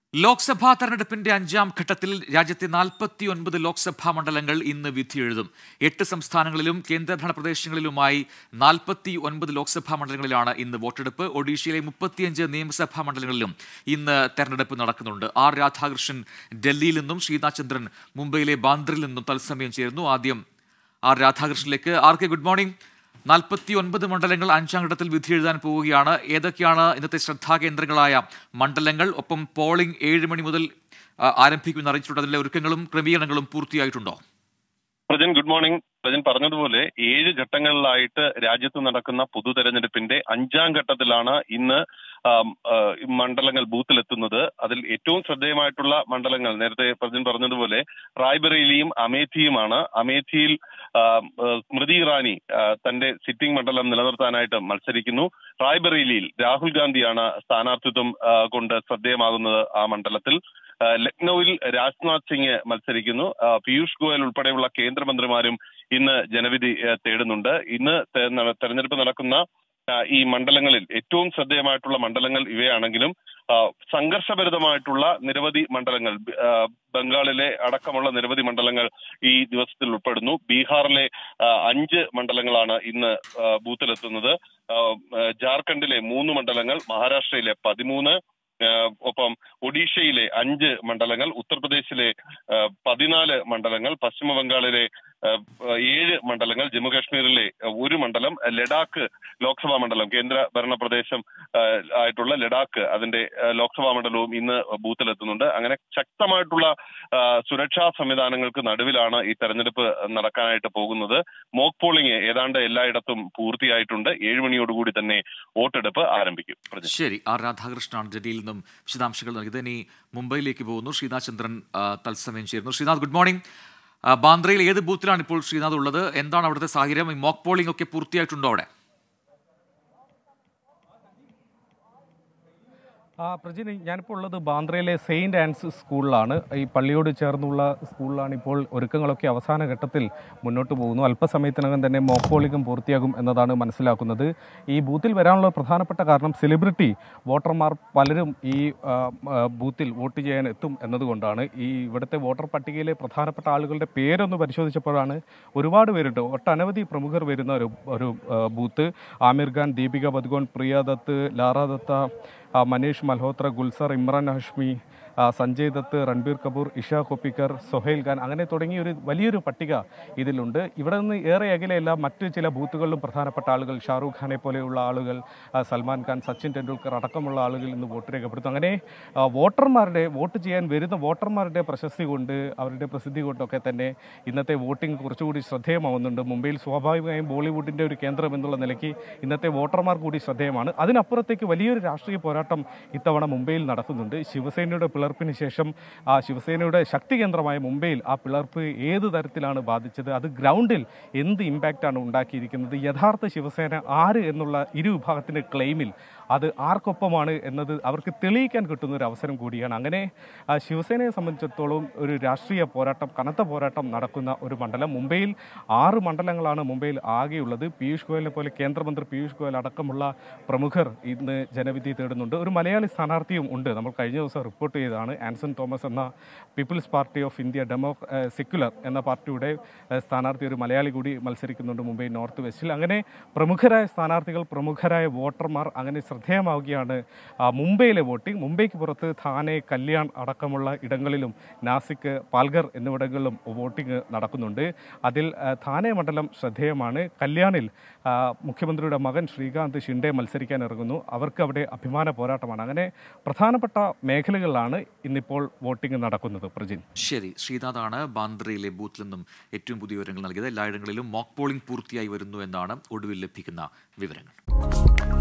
ലോക്സഭാ തെരഞ്ഞെടുപ്പിന്റെ അഞ്ചാം ഘട്ടത്തിൽ രാജ്യത്തെ 49 ലോക്സഭാ മണ്ഡലങ്ങൾ ഇന്ന് വിധിയെഴുതും. 8 സംസ്ഥാനങ്ങളിലും കേന്ദ്രഭരണ പ്രദേശങ്ങളിലുമായി 49 ലോക്സഭാ മണ്ഡലങ്ങളിലാണ് ഇന്ന് വോട്ടെടുപ്പ്. ഒഡീഷയിലെ 35 നിയമസഭാ മണ്ഡലങ്ങളിലും ഇന്ന് തെരഞ്ഞെടുപ്പ് നടക്കുന്നുണ്ട്. ആർ രാധാകൃഷ്ണൻ ഡൽഹിയിൽ നിന്നും ശ്രീനാഥ് ചന്ദ്രൻ മുംബൈയിലെ ബാന്ദ്രയിൽ നിന്നും തത്സമയം ചേരുന്നു. ആദ്യം ആർ രാധാകൃഷ്ണനിലേക്ക്. ആർ.കെ. Good morning. 49 മണ്ഡലങ്ങൾ അഞ്ചാം ഘട്ടത്തിൽ വിധിയെഴുതാൻ പോവുകയാണ്. ഏതൊക്കെയാണ് ഇന്നത്തെ ശ്രദ്ധാകേന്ദ്രങ്ങളായ മണ്ഡലങ്ങൾ? ഒപ്പം പോളിംഗ് 7 മണി മുതൽ ആരംഭിക്കുമെന്ന് അറിയിച്ചിട്ടുണ്ട്. അതിലെ ഒരുക്കങ്ങളും ക്രമീകരണങ്ങളും പൂർത്തിയായിട്ടുണ്ടോ? Prajan, good morning. പ്രജൻ പറഞ്ഞതുപോലെ 7 ഘട്ടങ്ങളിലായിട്ട് രാജ്യത്ത് നടക്കുന്ന പൊതു തെരഞ്ഞെടുപ്പിന്റെ അഞ്ചാം ഘട്ടത്തിലാണ് ഇന്ന് മണ്ഡലങ്ങൾ ബൂത്തിലെത്തുന്നത്. അതിൽ ഏറ്റവും ശ്രദ്ധേയമായിട്ടുള്ള മണ്ഡലങ്ങൾ നേരത്തെ പ്രജൻ പറഞ്ഞതുപോലെ റായ്ബറേലിയും അമേഠിയുമാണ്. അമേഠിയിൽ സ്മൃതി ഇറാനി തന്റെ സിറ്റിംഗ് മണ്ഡലം നിലനിർത്താനായിട്ട് മത്സരിക്കുന്നു. റായ്ബറേലിയിൽ രാഹുൽ ഗാന്ധിയാണ് സ്ഥാനാർത്ഥിത്വം കൊണ്ട് ശ്രദ്ധേയമാകുന്നത്. ആ മണ്ഡലത്തിൽ ലക്നൌവിൽ രാജ്നാഥ് സിംഗ് മത്സരിക്കുന്നു. പീയൂഷ് ഗോയൽ ഉൾപ്പെടെയുള്ള കേന്ദ്രമന്ത്രിമാരും ഇന്ന് ജനവിധി തേടുന്നുണ്ട്. ഇന്ന് തെരഞ്ഞെടുപ്പ് നടക്കുന്ന ഈ മണ്ഡലങ്ങളിൽ ഏറ്റവും ശ്രദ്ധേയമായിട്ടുള്ള മണ്ഡലങ്ങൾ ഇവയാണെങ്കിലും സംഘർഷഭരിതമായിട്ടുള്ള നിരവധി മണ്ഡലങ്ങൾ, ബംഗാളിലെ അടക്കമുള്ള നിരവധി മണ്ഡലങ്ങൾ ഈ ദിവസത്തിൽ ഉൾപ്പെടുന്നു. ബീഹാറിലെ 5 മണ്ഡലങ്ങളാണ് ഇന്ന് ബൂത്തിലെത്തുന്നത്. ജാർഖണ്ഡിലെ 3 മണ്ഡലങ്ങൾ, മഹാരാഷ്ട്രയിലെ 13, ഒപ്പം ഒഡീഷയിലെ 5 മണ്ഡലങ്ങൾ, ഉത്തർപ്രദേശിലെ 14 മണ്ഡലങ്ങൾ, പശ്ചിമ ബംഗാളിലെ 7 മണ്ഡലങ്ങൾ, ജമ്മു കാശ്മീരിലെ 1 മണ്ഡലം, ലഡാക്ക് ലോക്സഭാ മണ്ഡലം, കേന്ദ്ര ഭരണ പ്രദേശം ആയിട്ടുള്ള ലഡാക്ക്, അതിന്റെ ലോക്സഭാ മണ്ഡലവും ഇന്ന് ബൂത്തിലെത്തുന്നുണ്ട്. അങ്ങനെ ശക്തമായിട്ടുള്ള സുരക്ഷാ സംവിധാനങ്ങൾക്ക് നടുവിലാണ് ഈ തെരഞ്ഞെടുപ്പ് നടക്കാനായിട്ട് പോകുന്നത്. മോക്ക് പോളിംഗ് ഏതാണ്ട് എല്ലായിടത്തും പൂർത്തിയായിട്ടുണ്ട്. 7 മണിയോടുകൂടി തന്നെ വോട്ടെടുപ്പ് ആരംഭിക്കും. ശരി, ആർ രാധാകൃഷ്ണനാണ് ഡൽഹിയിൽ നിന്നും വിശദാംശങ്ങൾ നൽകിയത്. ഇനി മുംബൈയിലേക്ക് പോകുന്നു. ശ്രീനാഥ് ചന്ദ്രൻ തത്സമയം ചേരുന്നു. Sreenath, good morning. ബാന്ദ്രയിൽ ഏത് ബൂത്തിലാണ് ഇപ്പോൾ ശ്രീനാഥ് ഉള്ളത്? എന്താണ് അവിടുത്തെ സാഹചര്യം? മോക്ക് പോളിംഗ് ഒക്കെ പൂർത്തിയായിട്ടുണ്ടോ അവിടെ? പ്രജിൻ, ഞാനിപ്പോൾ ഉള്ളത് ബാന്ദ്രയിലെ സെയിൻറ്റ് ആൻസ് സ്കൂളിലാണ്. ഈ പള്ളിയോട് ചേർന്നുള്ള സ്കൂളിലാണ്. ഇപ്പോൾ ഒരുക്കങ്ങളൊക്കെ അവസാന ഘട്ടത്തിൽ മുന്നോട്ട് പോകുന്നു. അല്പസമയത്തിനകം തന്നെ മോക്ക് പോളിംഗും പൂർത്തിയാകും എന്നതാണ് മനസ്സിലാക്കുന്നത്. ഈ ബൂത്തിൽ വരാനുള്ള പ്രധാനപ്പെട്ട കാരണം സെലിബ്രിറ്റി വോട്ടർമാർ പലരും ഈ ബൂത്തിൽ വോട്ട് ചെയ്യാൻ എത്തും എന്നതുകൊണ്ടാണ്. ഈ ഇവിടുത്തെ വോട്ടർ പട്ടികയിലെ പ്രധാനപ്പെട്ട ആളുകളുടെ പേരൊന്ന് പരിശോധിച്ചപ്പോഴാണ് ഒരുപാട് പേരുണ്ട്, ഒട്ടനവധി പ്രമുഖർ വരുന്ന ഒരു ബൂത്ത്. ആമിർ ഖാൻ, ദീപിക പദുകോൺ, പ്രിയ ദത്ത്, ലാറ ദത്ത, മനീഷ് മൽഹോത്ര, ഗുൽസർ, ഇമ്രാൻ ഹാഷ്മി, സഞ്ജയ് ദത്ത്, രൺബീർ കപൂർ, ഇഷ കൊപ്പിക്കർ, സൊഹൈൽ ഖാൻ, അങ്ങനെ തുടങ്ങിയ ഒരു വലിയൊരു പട്ടിക ഇതിലുണ്ട്. ഇവിടെ നിന്ന് ഏറെ അകലെയല്ല മറ്റ് ചില ബൂത്തുകളിലും പ്രധാനപ്പെട്ട ആളുകൾ, ഷാറൂഖ് ഖാനെ പോലെയുള്ള ആളുകൾ, സൽമാൻ ഖാൻ, സച്ചിൻ ടെണ്ടുൽക്കർ അടക്കമുള്ള ആളുകൾ ഇന്ന് വോട്ട് രേഖപ്പെടുത്തും. അങ്ങനെ വോട്ട് ചെയ്യാൻ വരുന്ന വോട്ടർമാരുടെ പ്രശസ്തി കൊണ്ട്, അവരുടെ പ്രസിദ്ധി കൊണ്ടൊക്കെ തന്നെ ഇന്നത്തെ വോട്ടിംഗ് കുറച്ചുകൂടി ശ്രദ്ധേയമാവുന്നുണ്ട്. മുംബൈയിൽ സ്വാഭാവികമായും ബോളിവുഡിൻ്റെ ഒരു കേന്ദ്രം എന്നുള്ള നിലയ്ക്ക് ഇന്നത്തെ വോട്ടർമാർ കൂടി ശ്രദ്ധേയമാണ്. അതിനപ്പുറത്തേക്ക് വലിയൊരു രാഷ്ട്രീയ പോരാട്ടം ഇത്തവണ മുംബൈയിൽ നടക്കുന്നുണ്ട്. ശിവസേനയുടെ പിളർപ്പിന് ശേഷം ആ ശിവസേനയുടെ ശക്തി കേന്ദ്രമായ മുംബൈയിൽ ആ പിളർപ്പ് ഏത് തരത്തിലാണ് ബാധിച്ചത്, അത് ഗ്രൗണ്ടിൽ എന്ത് ഇമ്പാക്റ്റാണ് ഉണ്ടാക്കിയിരിക്കുന്നത്, യഥാർത്ഥ ശിവസേന ആര് എന്നുള്ള ഇരുവിഭാഗത്തിൻ്റെ ക്ലെയിമിൽ അത് ആർക്കൊപ്പമാണ് എന്നത് അവർക്ക് തെളിയിക്കാൻ കിട്ടുന്ന ഒരു അവസരം കൂടിയാണ്. അങ്ങനെ ശിവസേനയെ സംബന്ധിച്ചിടത്തോളം ഒരു രാഷ്ട്രീയ പോരാട്ടം, കനത്ത പോരാട്ടം നടക്കുന്ന ഒരു മണ്ഡലം. മുംബൈയിൽ 6 മണ്ഡലങ്ങളാണ് മുംബൈയിൽ ആകെയുള്ളത്. പീയൂഷ് ഗോയലിനെ പോലെ കേന്ദ്രമന്ത്രി പീയൂഷ് ഗോയൽ അടക്കമുള്ള പ്രമുഖർ ഇന്ന് ജനവിധി തേടുന്നുണ്ട്. ഒരു മലയാളി സ്ഥാനാർത്ഥിയും ഉണ്ട്. നമ്മൾ കഴിഞ്ഞ ദിവസം റിപ്പോർട്ട് ചെയ്തതാണ്. ആൻസൺ തോമസ് എന്ന people's party of India secular എന്ന പാർട്ടിയുടെ സ്ഥാനാർത്ഥി, ഒരു മലയാളി കൂടി മത്സരിക്കുന്നുണ്ട് മുംബൈ നോർത്ത് വെസ്റ്റിൽ. അങ്ങനെ പ്രമുഖരായ സ്ഥാനാർത്ഥികൾ, പ്രമുഖരായ വോട്ടർമാർ അങ്ങനെ ശ്രദ്ധേയമാവുകയാണ് മുംബൈയിലെ വോട്ടിംഗ്. മുംബൈക്ക് പുറത്ത് ഥാനെ, കല്യാൺ അടക്കമുള്ള ഇടങ്ങളിലും, നാസിക്, പാൽഘർ എന്നിവിടങ്ങളിലും വോട്ടിംഗ് നടക്കുന്നുണ്ട്. അതിൽ ഥാനെ മണ്ഡലം ശ്രദ്ധേയമാണ്. കല്യാണിൽ മുഖ്യമന്ത്രിയുടെ മകൻ ശ്രീകാന്ത് ഷിൻഡെ മത്സരിക്കാൻ ഇറങ്ങുന്നു. അവർക്ക് അവിടെ അഭിമാന പോരാട്ടമാണ്. അങ്ങനെ പ്രധാനപ്പെട്ട മേഖലകളിലാണ് ഇന്നിപ്പോൾ വോട്ടിംഗ് നടക്കുന്നത്. പ്രജിൻ, ശരി, ശ്രീനാഥാണ് ബാന്ദ്രയിലെ ബൂത്തിൽ നിന്നും ഏറ്റവും പുതിയ വിവരങ്ങൾ നൽകിയത്. എല്ലായിടങ്ങളിലും മോക്ക് പോളിംഗ് പൂർത്തിയായി വരുന്നു എന്നാണ് ഒടുവിൽ ലഭിക്കുന്ന വിവരങ്ങൾ.